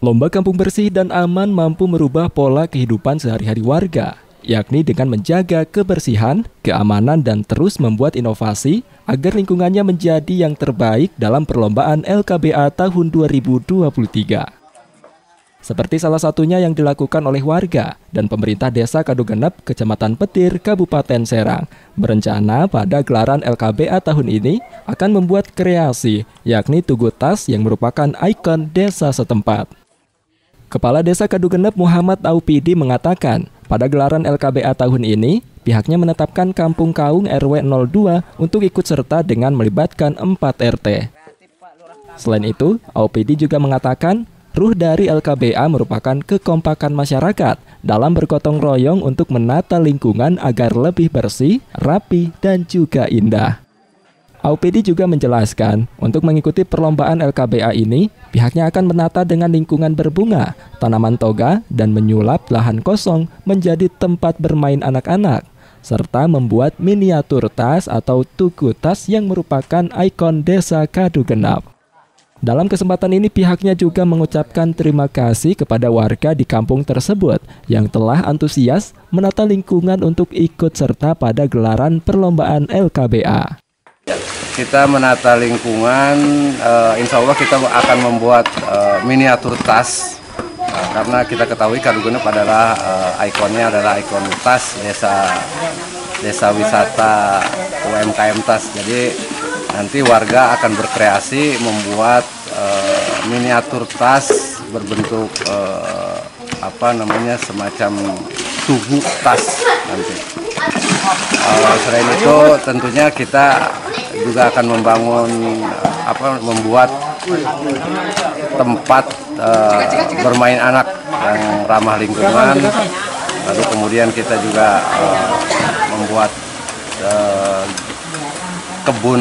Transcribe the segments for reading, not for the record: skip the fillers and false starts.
Lomba Kampung Bersih dan Aman mampu merubah pola kehidupan sehari-hari warga, yakni dengan menjaga kebersihan, keamanan, dan terus membuat inovasi agar lingkungannya menjadi yang terbaik dalam perlombaan LKBA tahun 2023. Seperti salah satunya yang dilakukan oleh warga dan pemerintah Desa Kadugenep, Kecamatan Petir, Kabupaten Serang, berencana pada gelaran LKBA tahun ini akan membuat kreasi, yakni tugu tas yang merupakan ikon desa setempat. Kepala Desa Kadugenep Muhammad Aupidi mengatakan, pada gelaran LKBA tahun ini, pihaknya menetapkan Kampung Kaung RW 02 untuk ikut serta dengan melibatkan 4 RT. Selain itu, Aupidi juga mengatakan, ruh dari LKBA merupakan kekompakan masyarakat dalam bergotong royong untuk menata lingkungan agar lebih bersih, rapi, dan juga indah. Aupidi juga menjelaskan, untuk mengikuti perlombaan LKBA ini, pihaknya akan menata dengan lingkungan berbunga, tanaman toga, dan menyulap lahan kosong menjadi tempat bermain anak-anak, serta membuat miniatur tas atau tugu tas yang merupakan ikon Desa Kadugenep. Dalam kesempatan ini pihaknya juga mengucapkan terima kasih kepada warga di kampung tersebut yang telah antusias menata lingkungan untuk ikut serta pada gelaran perlombaan LKBA. Kita menata lingkungan, insya Allah kita akan membuat miniatur tas, karena kita ketahui Kadugenep adalah ikonnya adalah ikon tas desa wisata UMKM tas. Jadi nanti warga akan berkreasi membuat miniatur tas berbentuk semacam tugu tas nanti. Selain itu tentunya kita juga akan membuat tempat bermain anak yang ramah lingkungan. Lalu kemudian kita juga membuat kebun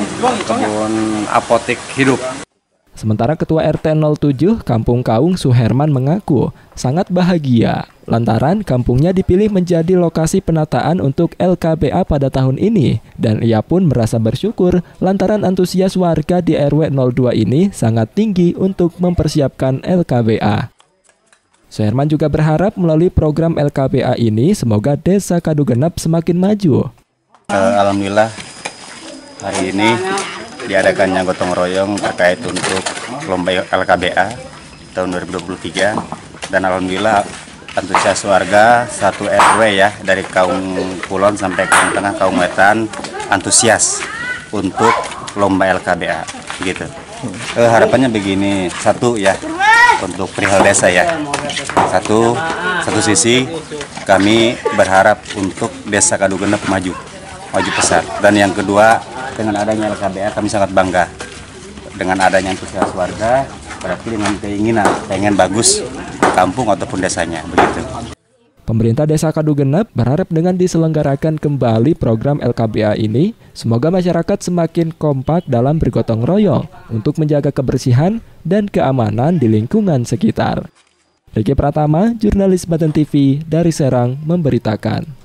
apotek hidup. Sementara Ketua RT 07 Kampung Kaung Suherman mengaku sangat bahagia lantaran kampungnya dipilih menjadi lokasi penataan untuk LKBA pada tahun ini dan ia pun merasa bersyukur lantaran antusias warga di RW 02 ini sangat tinggi untuk mempersiapkan LKBA. Suherman juga berharap melalui program LKBA ini semoga Desa Kadugenep semakin maju. Alhamdulillah hari ini diadakannya gotong royong terkait untuk lomba LKBA tahun 2023 dan alhamdulillah antusias warga satu RW ya dari Kaung Kulon sampai Kaung Tengah Kaung Wetan antusias untuk lomba LKBA gitu. Harapannya begini, satu ya untuk perihal desa ya. Satu sisi kami berharap untuk Desa Kadugenep maju pesat, dan yang kedua dengan adanya LKBA kami sangat bangga dengan adanya antusias warga, berarti dengan keinginan pengen bagus kampung ataupun desanya begitu. Pemerintah Desa Kadugenep berharap dengan diselenggarakan kembali program LKBA ini, semoga masyarakat semakin kompak dalam bergotong royong untuk menjaga kebersihan dan keamanan di lingkungan sekitar. Riki Pratama, jurnalis Banten TV dari Serang memberitakan.